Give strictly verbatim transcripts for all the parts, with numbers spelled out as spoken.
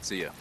See ya.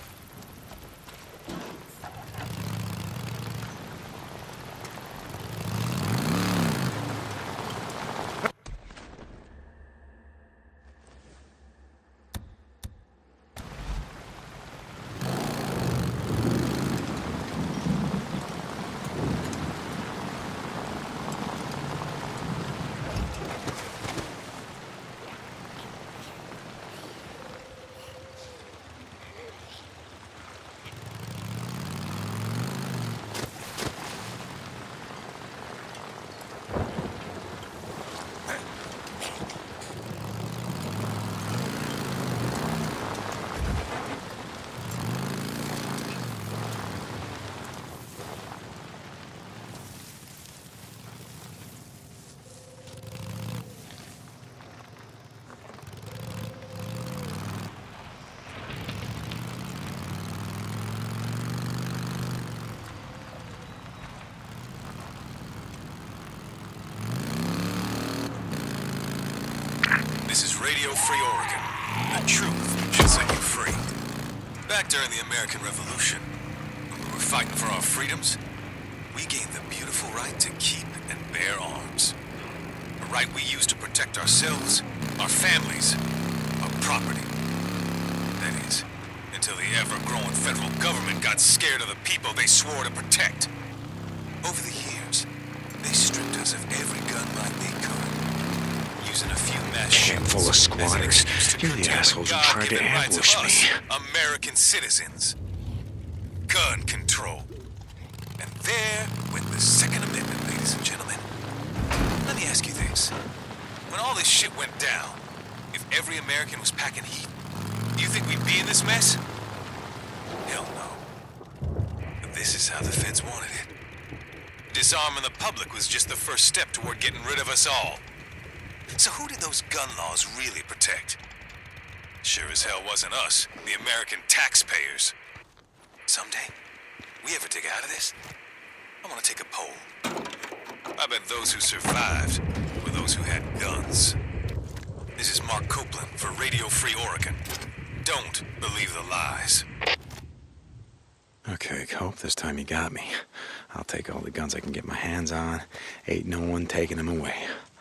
This is Radio Free Oregon. The truth should set you free. Back during the American Revolution, when we were fighting for our freedoms, we gained the beautiful right to keep and bear arms. A right we used to protect ourselves, our families, our property. That is, until the ever-growing federal government got scared of the people they swore to protect. Over the years, they stripped us of every gun like they could, using a few mass shootings Full of squatters. as an excuse to You're the curtail assholes who tried to God-given rights of ambush us, me. American citizens. Gun control. And there went the Second Amendment, ladies and gentlemen. Let me ask you this. When all this shit went down, if every American was packing heat, do you think we'd be in this mess? Hell no. But this is how the feds wanted it. Disarming the public was just the first step toward getting rid of us all. So who did those gun laws really protect? Sure as hell wasn't us, the American taxpayers. Someday, we ever dig out of this, I want to take a poll. I bet those who survived were those who had guns. This is Mark Copeland for Radio Free Oregon. Don't believe the lies. Okay, Cope, this time you got me. I'll take all the guns I can get my hands on. Ain't no one taking them away.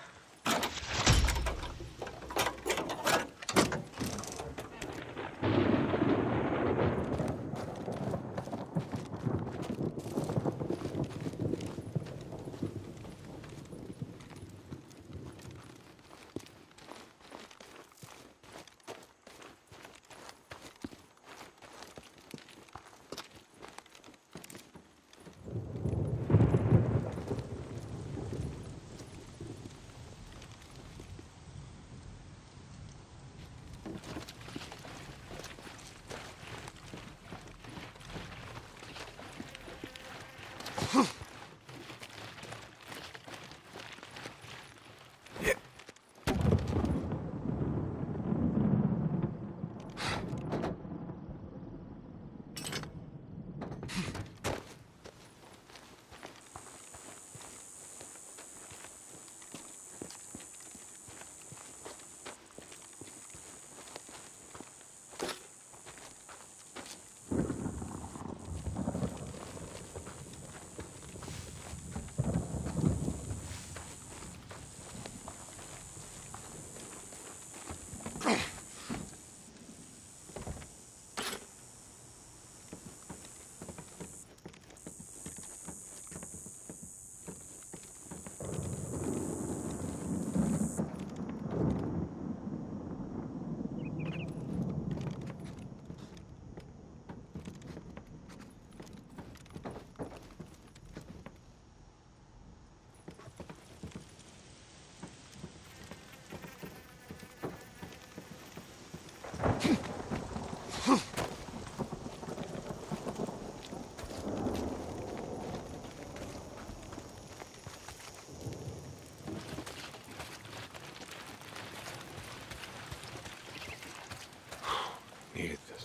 Needed this.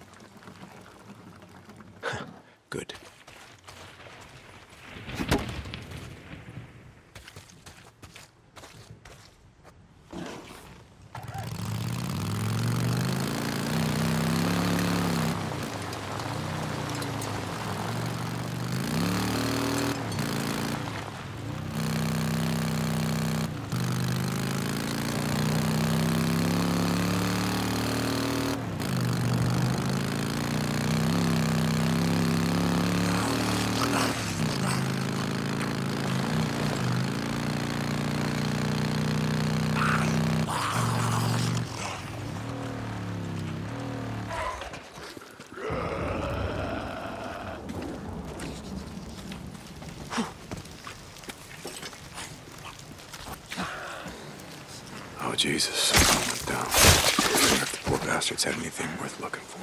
Good. Jesus. I went down. I wonder if the poor bastards had anything worth looking for.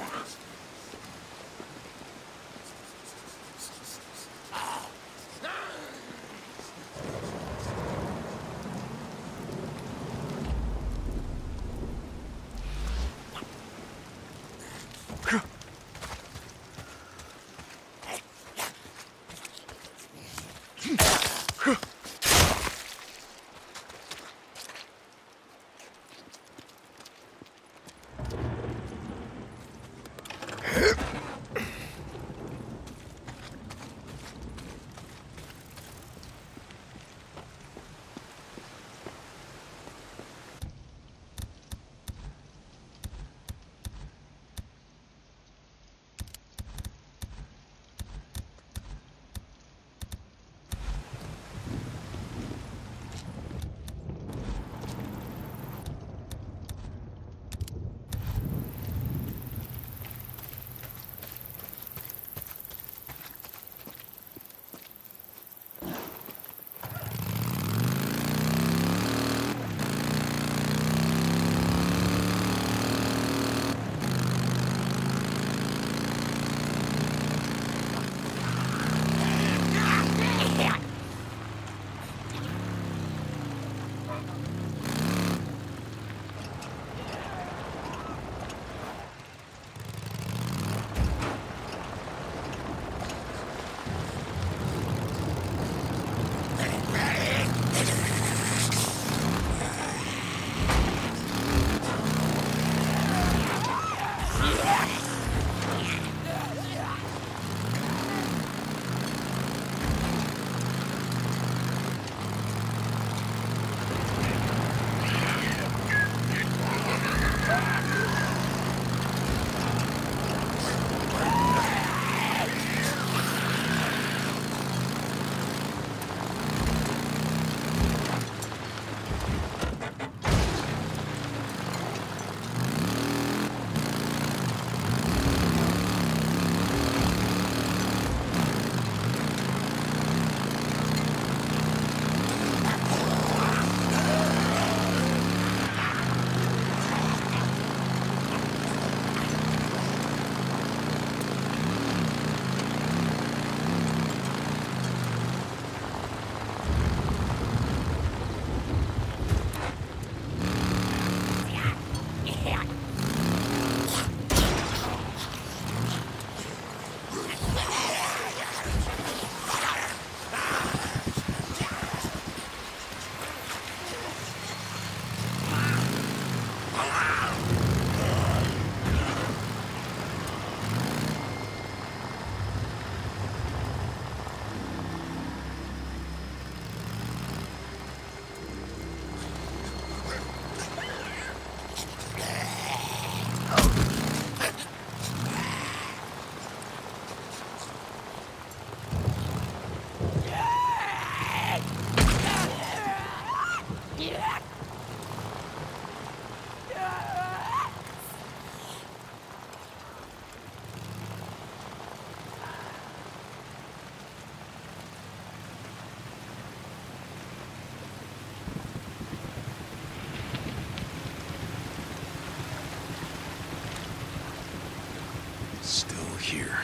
Still here.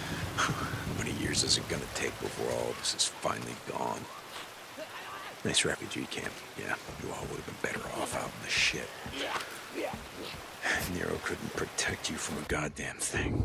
How many years is it gonna take before all of this is finally gone? Nice refugee camp. Yeah, you all would have been better off out in the shit. Nero couldn't protect you from a goddamn thing.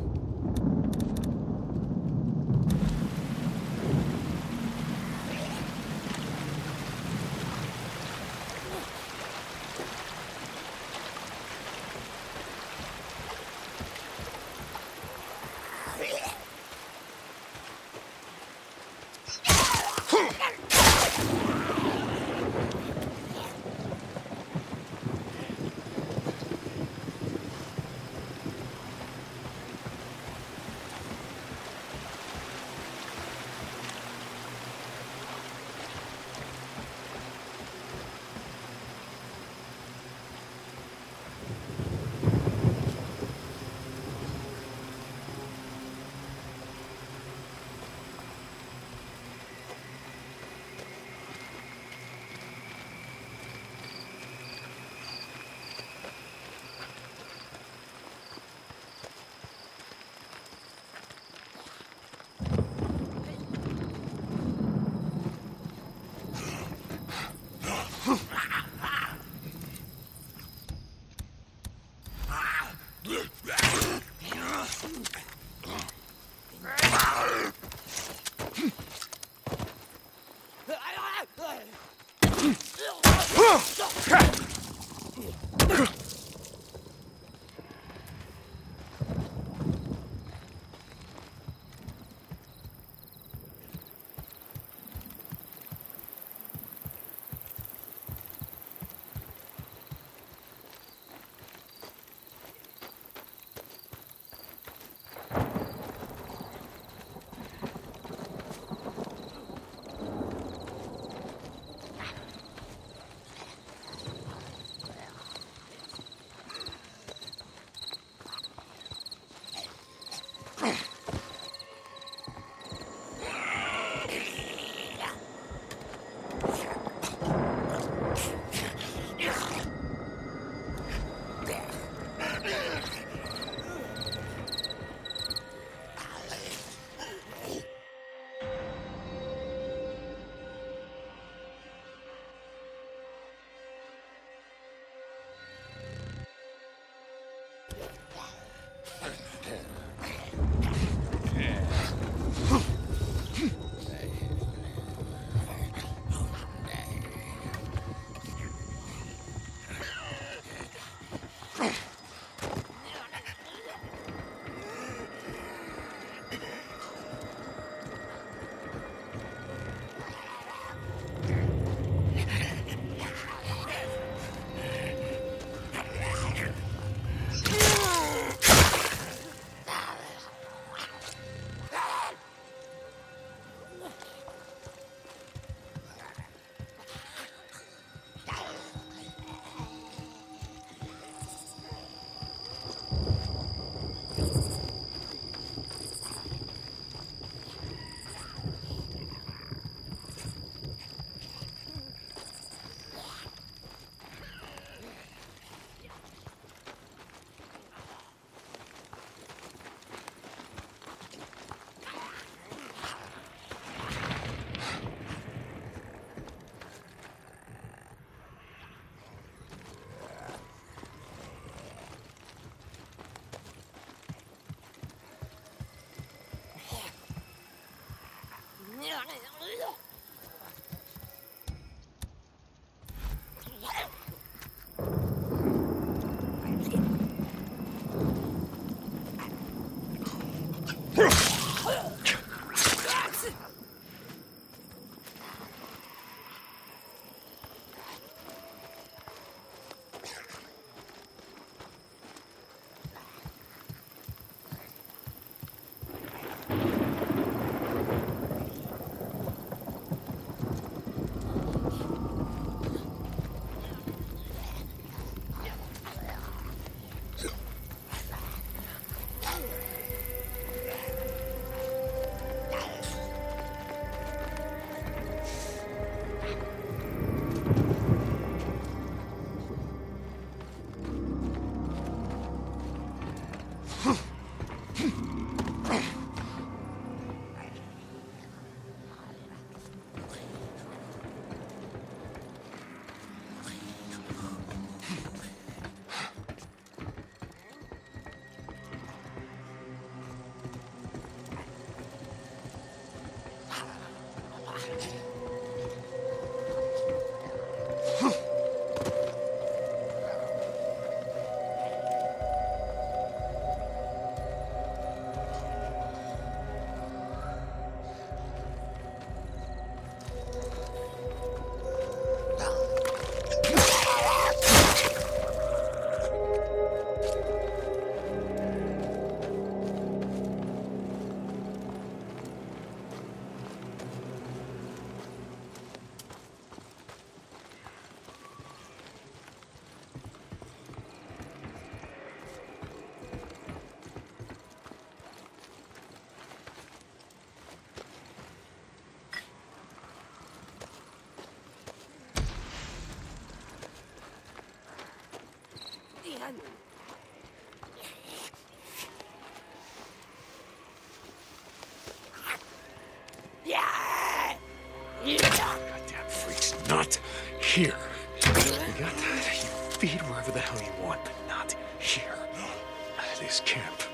Goddamn freaks, not here. You got that? You feed wherever the hell you want, but not here. This camp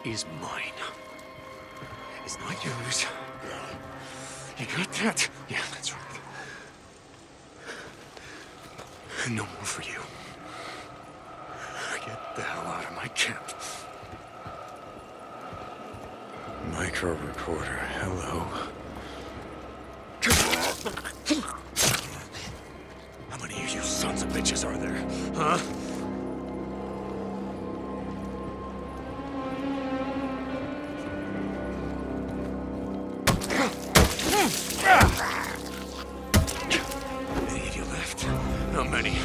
is mine. It's not yours. You got that? Yeah, that's right. No more for you. Get the hell out of my camp. Micro recorder, hello. How many of you sons of bitches are there, huh? Any of you left? How many?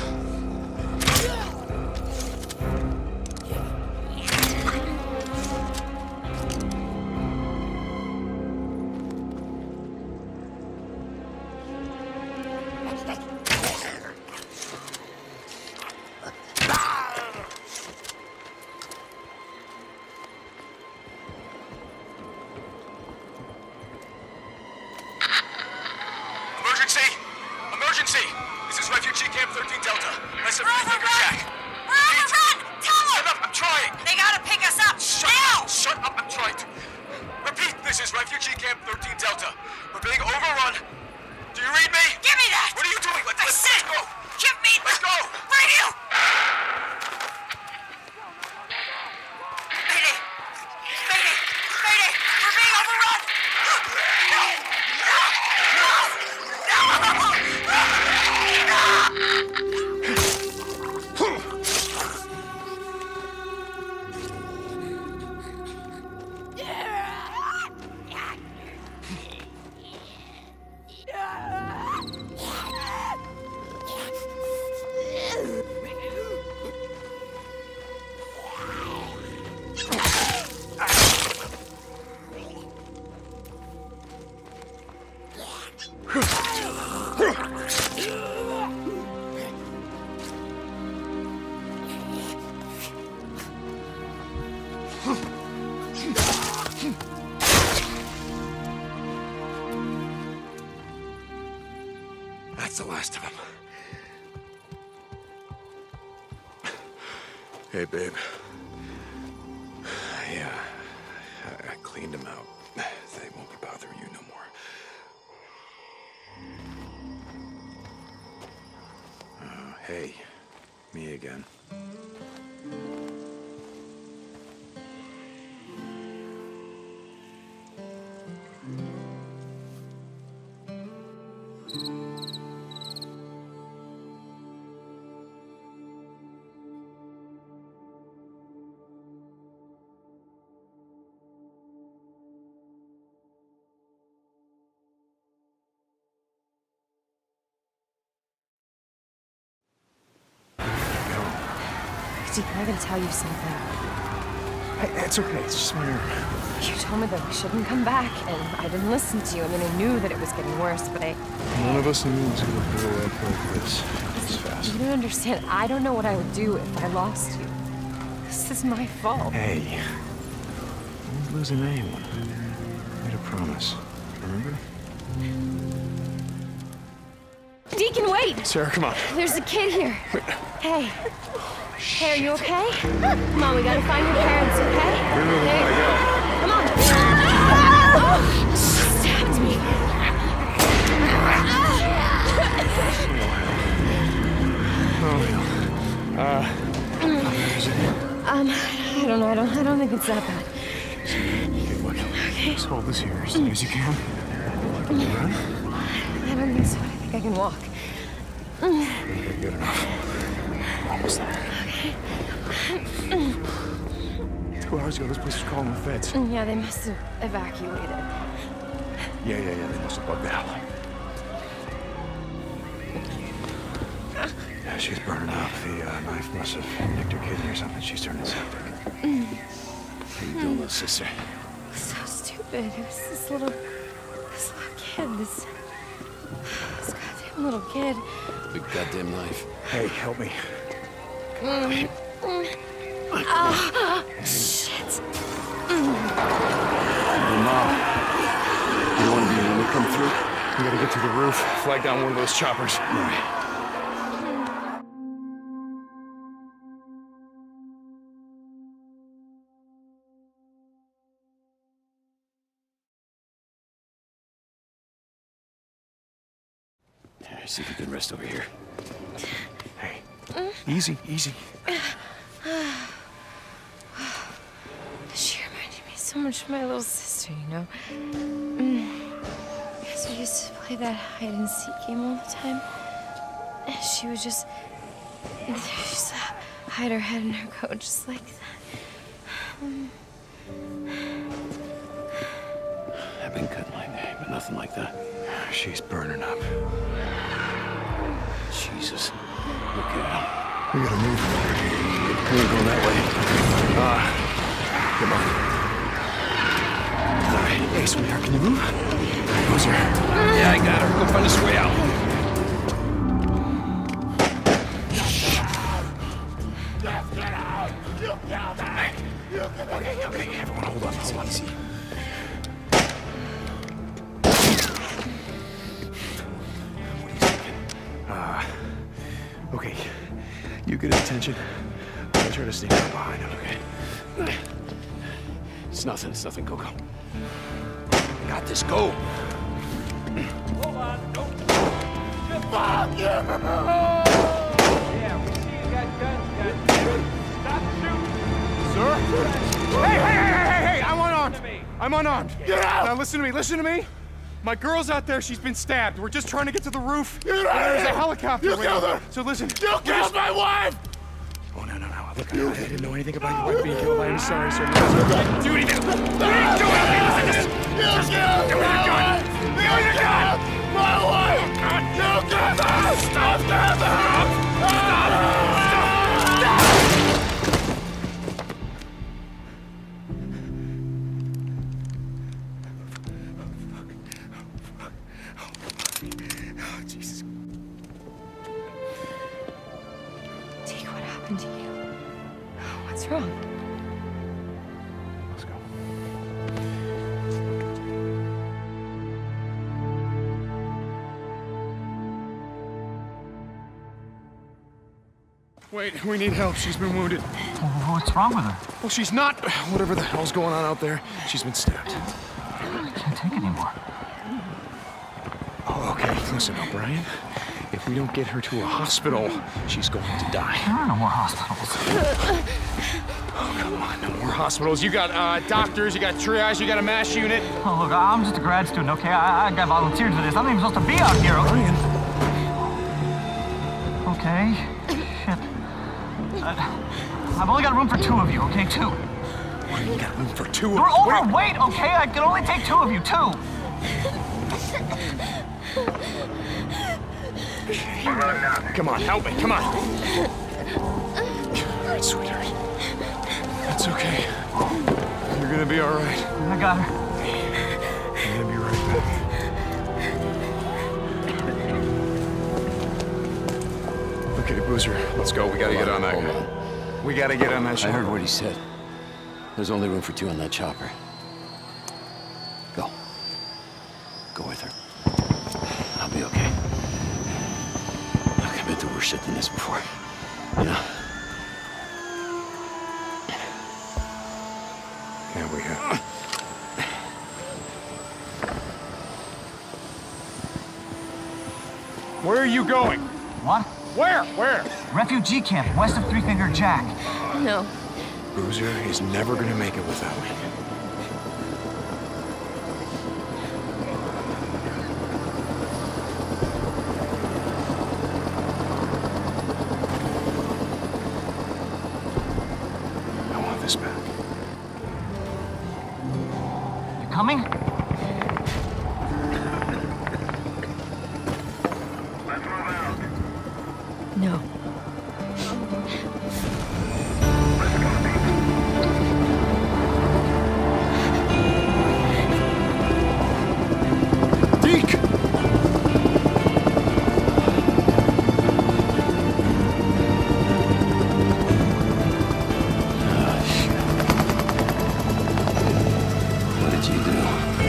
Emergency! Emergency! This is Refugee Camp thirteen Delta. Listen, We're Finger overrun! Jack. We're overrun! Tell Shut them! up, I'm trying! They gotta pick us up! Shut now! up! Shut up, I'm trying to. Repeat, this is Refugee Camp thirteen Delta. We're being overrun. Do you read me? Give me that! What are you doing? Let's, I let's, said, let's go! give me Let's go! Radio! Mayday! Mayday! Mayday! We're being overrun! No! No! No! That's the last of them. Hey, babe. Yeah, I, I cleaned them out. They won't be bothering you no more. Uh, hey, me again. Deacon, I gotta tell you something. Hey, it's okay. It's just my nerve. You told me that we shouldn't come back, and I didn't listen to you. I mean, I knew that it was getting worse, but I... None of us knew it was gonna blow up like this. This fast. You don't understand. I don't know what I would do if I lost you. This is my fault. Hey, no one's losing anyone. I made a promise. Remember? Deacon, wait! Sarah, come on. There's a kid here. Hey. Hey, are you okay? Come on, we gotta find your parents, okay? Hey. Come on. Oh, she stabbed me. Oh, uh, Um, I don't know. I don't. I don't think it's that bad. okay, look. Just hold this here as long as you can. You run? I don't think so. I think I can walk. Okay, good enough. Almost there. Two hours ago, this place was calling the feds. Yeah, they must have evacuated. Yeah, yeah, yeah. They must have bugged the hell out. Yeah, she's burning up. The uh, knife must have nicked her kidney or something. She's turning septic. How you doing, little sister? So stupid. It was this little, this little kid. This, this goddamn little kid. Big goddamn knife. Hey, help me. Mm. Ah, shit. Hey, Mom. You don't want to be when we come through? We gotta get to the roof, flag down one of those choppers. All right. see if you can rest over here. Hey, easy, easy. She reminded me so much of my little sister, you know? Mm. Because we used to play that hide and seek game all the time. And she would just, she just hide her head in her coat just like that. Um, I've been cut my name, but nothing like that. She's burning up. Jesus. Look at him. We gotta move. We ain't going that way. Ah. Come on. All right. Hey, sweetheart, can you move? Who's her? Yeah, I got her. Go find us a way out. Okay, okay, everyone hold on. It's easy. Uh, okay, you get his attention. I'll try to sneak up behind him, okay? It's nothing, it's nothing. Go, go. Got this, go! Hold on, don't... Fuck you! Yeah, we see you got guns, goddammit. Stop shooting! Sir? Hey, hey, hey, hey, hey, hey! I'm unarmed! I'm unarmed! Get out! Now listen to me, listen to me! My girl's out there, she's been stabbed. We're just trying to get to the roof. Get out! There's a helicopter You waiting. killed her! So listen. You killed just... my wife! Oh, no, no, no. Look, I, I didn't know anything about your wife being killed. I'm sorry, sir. Do anything! Do anything! Do anything! Listen, just... You just... killed Do my your gun! wife! Do your gun! My wife! You killed her! Stop! Stop! Oh, Jesus. Deke, what happened to you? What's wrong? Let's go. Wait, we need help. She's been wounded. What's wrong with her? Well, she's not. Whatever the hell's going on out there, she's been stabbed. I can't take it anymore. Oh, okay. Listen, O'Brien. If we don't get her to a hospital, she's going to die. There are no more hospitals. Oh, come on. No more hospitals. You got uh, doctors, you got triage, you got a MASH unit. Oh, look, I'm just a grad student, okay? I, I got volunteered for this. I'm not even supposed to be out here. O'Brien. Okay. Shit. Uh, I've only got room for two of you, okay? Two. You got room for two of You're us. Wait. overweight, okay? I can only take two of you, two. Come on, help me. Come on. All right, sweetheart. That's okay. You're gonna be all right. I got her. I'm gonna be right back. Okay, Boozer, let's go. We gotta get on that Hold guy. on. We gotta get on that I ship. heard what he said. There's only room for two on that chopper. Go. Go with her. I'll be okay. Look, I've been through worse shit than this before. You know? Yeah, we have. Where are you going? What? Where? Where? Refugee camp west of Three Finger Jack. No. Boozer is never gonna make it without me. I want this back. You coming? No. Deke! What did you do?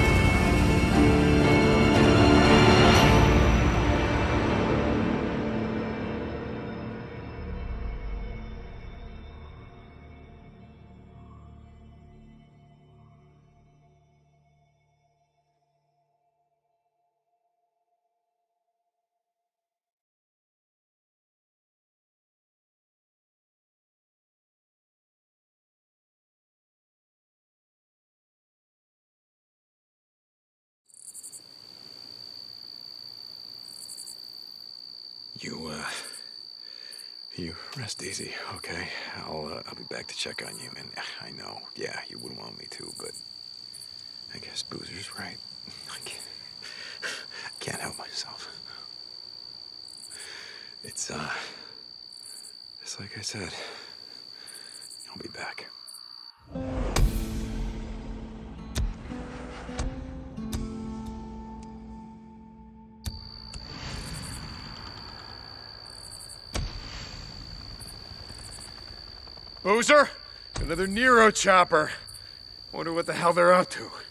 You, uh... You rest easy, okay? I'll, uh, I'll be back to check on you, and I know, yeah, you wouldn't want me to, but... I guess Boozer's right. I can't... can't help myself. It's, uh... It's like I said. I'll be back. Boozer? Another Nero chopper. Wonder what the hell they're up to.